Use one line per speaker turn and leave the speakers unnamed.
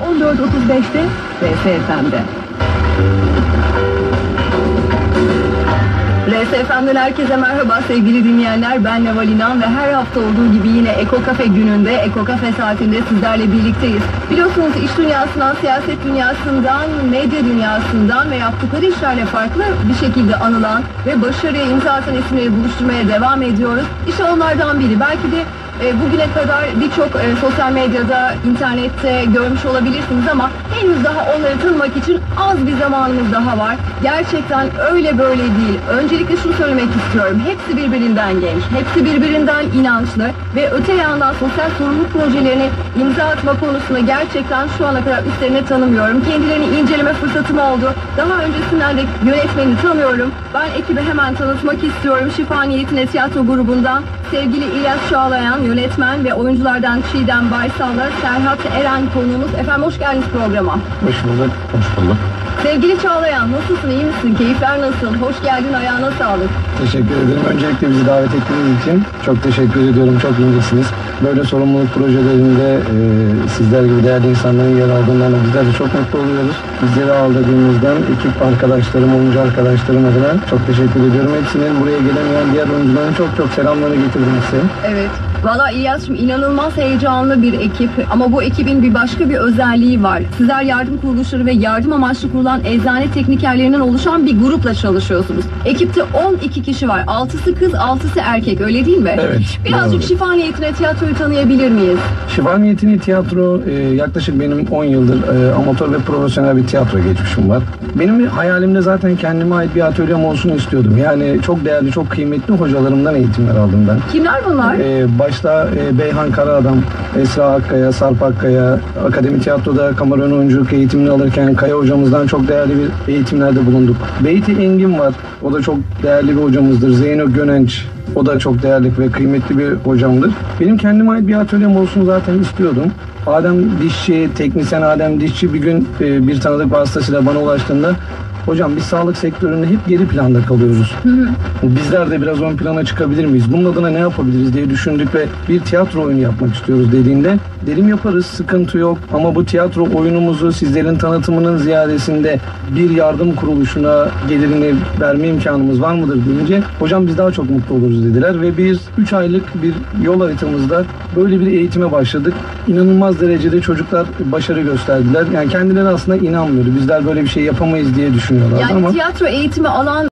14.35'te RSFM'de. RSFM'den herkese merhaba sevgili dinleyenler. Ben Neval İnan ve her hafta olduğu gibi yine Eko Kafe gününde, Eko Kafe saatinde sizlerle birlikteyiz. Biliyorsunuz iş dünyasından, siyaset dünyasından, medya dünyasından ve yaptıkları işlerle farklı bir şekilde anılan ve başarıya imza atan isimleri buluşturmaya devam ediyoruz. İşte onlardan biri. Belki de bugüne kadar birçok sosyal medyada, internette görmüş olabilirsiniz ama henüz daha onları tanımak için az bir zamanımız daha var. Gerçekten öyle böyle değil. Öncelikle şunu söylemek istiyorum. Hepsi birbirinden genç, hepsi birbirinden inançlı ve öte yandan sosyal sorumluluk projelerini imza atma konusunda gerçekten şu ana kadar üstlerine tanımıyorum. Kendilerini inceleme fırsatım oldu. Daha öncesinden de yönetmeni tanıyorum. Ben ekibi hemen tanıtmak istiyorum. Şifa Niyetine Tiyatro grubundan sevgili İlyas Çağlayan, yönetmen ve oyunculardan Çiğdem Baysal'la Serhat Eren konuğumuz. Efendim hoş geldiniz programa.
Hoş bulduk. Hoş bulduk.
Sevgili Çağlayan, nasılsın, iyi misin? Keyifler nasıl? Hoş geldin, ayağına sağlık.
Teşekkür ederim. Öncelikle bizi davet ettiğiniz için çok teşekkür ediyorum. Çok incesiniz. Böyle sorumluluk projelerinde sizler gibi değerli insanların yer aldığından bizler de çok mutlu oluyoruz. Bizleri ağırladığınızdan ekip arkadaşlarım, oyuncu arkadaşlarım adına çok teşekkür ediyorum. Hepsinin buraya gelemeyen diğer oyuncuların çok selamlarını getirdim size.
Evet. Valla İlyas'cığım inanılmaz heyecanlı bir ekip ama bu ekibin bir başka bir özelliği var. Sizler yardım kuruluşları ve yardım amaçlı kurulan eczane teknikerlerinden oluşan bir grupla çalışıyorsunuz. Ekipte 12 kişi var. 6'sı kız, 6'sı erkek, öyle değil mi?
Evet.
Birazcık
doğru.
Şifa Niyetine Tiyatro'yu tanıyabilir miyiz?
Şifa Niyetine Tiyatro yaklaşık benim 10 yıldır amatör ve profesyonel bir tiyatro geçmişim var. Benim hayalimde zaten kendime ait bir atölyem olsun istiyordum. Yani çok değerli, çok kıymetli hocalarımdan eğitimler aldım ben.
Kimler bunlar?
Başta Beyhan Karaadam, Esra Akkaya, Sarp Akkaya, Akademi Tiyatro'da kamera ön oyunculuk eğitimini alırken Kaya hocamızdan çok değerli bir eğitimlerde bulunduk. Beyti Engin var, o da çok değerli bir hocamızdır. Zeyno Gönenç, o da çok değerli ve kıymetli bir hocamdır. Benim kendime ait bir atölyem olsun zaten istiyordum. Adem Dişçi, teknisyen Adem Dişçi bir gün bir tanıdık vasıtasıyla bana ulaştığında hocam biz sağlık sektöründe hep geri planda kalıyoruz. Bizler de biraz ön plana çıkabilir miyiz? Bunun adına ne yapabiliriz diye düşündük ve bir tiyatro oyunu yapmak istiyoruz dediğinde dedim yaparız, sıkıntı yok ama bu tiyatro oyunumuzu sizlerin tanıtımının ziyadesinde bir yardım kuruluşuna gelirini verme imkanımız var mıdır deyince hocam biz daha çok mutlu oluruz dediler ve biz 3 aylık bir yol haritamızda böyle bir eğitime başladık. İnanılmaz derecede çocuklar başarı gösterdiler. Yani kendileri aslında inanmıyordu. Bizler böyle bir şey yapamayız diye düşünüyorlardı
Yani
ama
tiyatro eğitimi alan